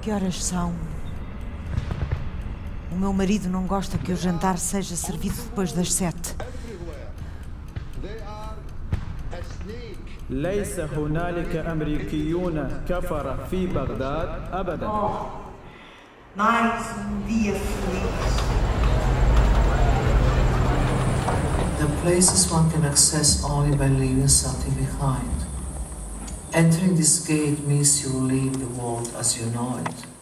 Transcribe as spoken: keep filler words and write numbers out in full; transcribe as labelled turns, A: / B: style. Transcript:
A: Que horas são? O meu marido não gosta que o jantar seja servido depois das sete.
B: ليس هنالك أمريكيون كفرة في بغداد أبداً.
A: Mais um dia feliz.
C: The places one can access only by leaving something behind. Entering this gate means you will leave the world as you know it.